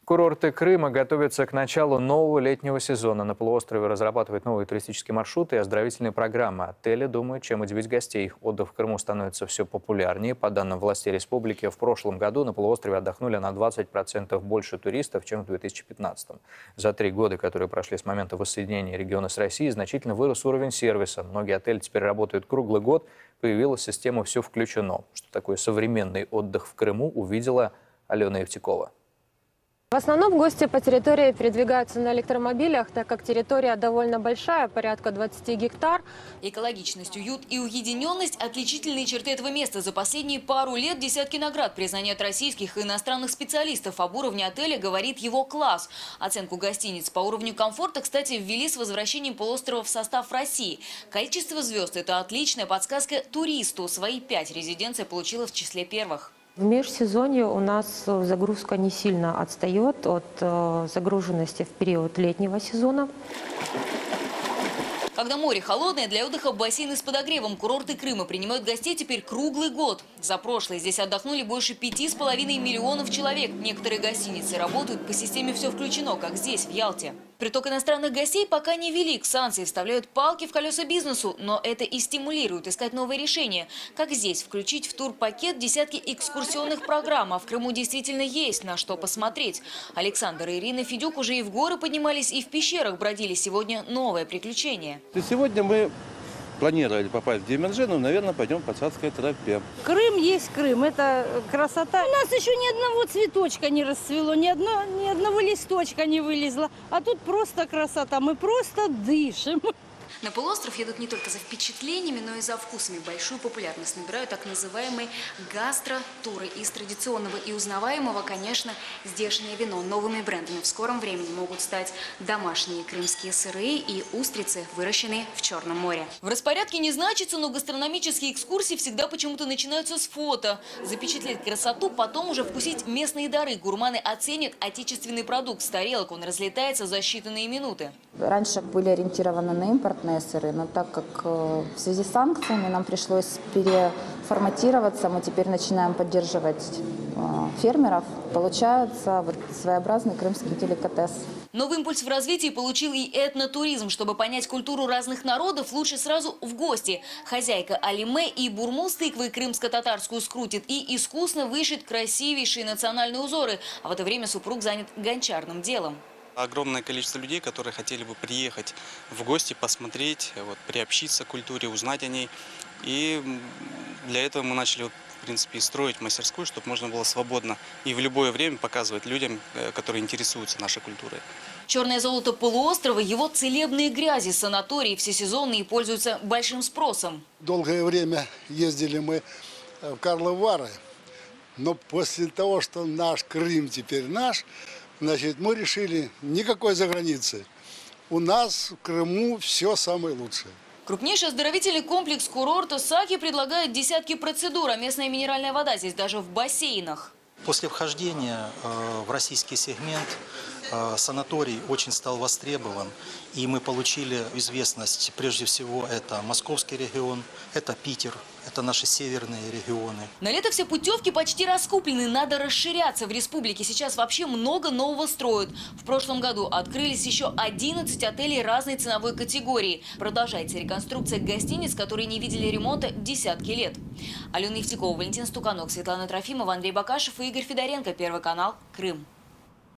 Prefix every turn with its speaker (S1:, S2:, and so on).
S1: Курорты Крыма готовятся к началу нового летнего сезона. На полуострове разрабатывают новые туристические маршруты и оздоровительные программы. Отели думают, чем удивить гостей. Отдых в Крыму становится все популярнее. По данным властей республики, в прошлом году на полуострове отдохнули на 20% больше туристов, чем в 2015. За 3 года, которые прошли с момента воссоединения региона с Россией, значительно вырос уровень сервиса. Многие отели теперь работают круглый год. Появилась система «Все включено». Что такое современный отдых в Крыму, увидела Алена Евтекова.
S2: В основном гости по территории передвигаются на электромобилях, так как территория довольно большая, порядка 20 гектар.
S3: Экологичность, уют и уединенность – отличительные черты этого места. За последние пару лет десятки наград, признания от российских и иностранных специалистов об уровне отеля, говорит его класс. Оценку гостиниц по уровню комфорта, кстати, ввели с возвращением полуострова в состав России. Количество звезд – это отличная подсказка туристу. Свои 5 резиденция получила в числе первых.
S2: В межсезонье у нас загрузка не сильно отстает от загруженности в период летнего сезона.
S3: Когда море холодное, для отдыха бассейны с подогревом. Курорты Крыма принимают гостей теперь круглый год. За прошлое здесь отдохнули больше 5,5 миллионов человек. Некоторые гостиницы работают по системе «Все включено», как здесь, в Ялте. Приток иностранных гостей пока не велик. Санкции вставляют палки в колеса бизнесу, но это и стимулирует искать новые решения. Как здесь включить в турпакет десятки экскурсионных программ, а в Крыму действительно есть на что посмотреть. Александр и Ирина Федюк уже и в горы поднимались, и в пещерах бродили. Сегодня новое приключение.
S4: Сегодня мы планировали попасть в Демержину, наверное, пойдем по Царской тропе.
S5: Крым есть Крым, это красота. У нас еще ни одного цветочка не расцвело, ни одного листочка не вылезло. А тут просто красота, мы просто дышим.
S3: На полуостров едут не только за впечатлениями, но и за вкусами. Большую популярность набирают так называемые гастро-туры. Из традиционного и узнаваемого, конечно, здешнее вино. Новыми брендами в скором времени могут стать домашние крымские сыры и устрицы, выращенные в Черном море. В распорядке не значится, но гастрономические экскурсии всегда почему-то начинаются с фото. Запечатлеть красоту, потом уже вкусить местные дары. Гурманы оценят отечественный продукт. С тарелок он разлетается за считанные минуты.
S6: Раньше были ориентированы на импортные сыры, но так как в связи с санкциями нам пришлось переформатироваться, мы теперь начинаем поддерживать фермеров. Получается вот своеобразный крымский деликатес.
S3: Новый импульс в развитии получил и этнотуризм. Чтобы понять культуру разных народов, лучше сразу в гости. Хозяйка Алиме и бурму с тыквой крымско-татарскую скрутит и искусно вышит красивейшие национальные узоры. А в это время супруг занят гончарным делом.
S7: Огромное количество людей, которые хотели бы приехать в гости, посмотреть, приобщиться к культуре, узнать о ней. И для этого мы начали, в принципе, строить мастерскую, чтобы можно было свободно и в любое время показывать людям, которые интересуются нашей культурой.
S3: Черное золото полуострова, его целебные грязи, санатории всесезонные пользуются большим спросом.
S8: Долгое время ездили мы в Карловы Вары, но после того, что наш Крым теперь наш, значит, мы решили никакой заграницы. У нас в Крыму все самое лучшее.
S3: Крупнейший оздоровительный комплекс курорта Саки предлагает десятки процедур, а местная минеральная вода здесь даже в бассейнах.
S9: После вхождения в российский сегмент санаторий очень стал востребован, и мы получили известность, прежде всего, это Московский регион, это Питер, это наши северные регионы.
S3: На лето все путевки почти раскуплены, надо расширяться. В республике сейчас вообще много нового строят. В прошлом году открылись еще 11 отелей разной ценовой категории. Продолжается реконструкция гостиниц, которые не видели ремонта десятки лет. Алена Евтекова, Валентин Стуканок, Светлана Трофимова, Андрей Бакашев и Игорь Федоренко. Первый канал. Крым.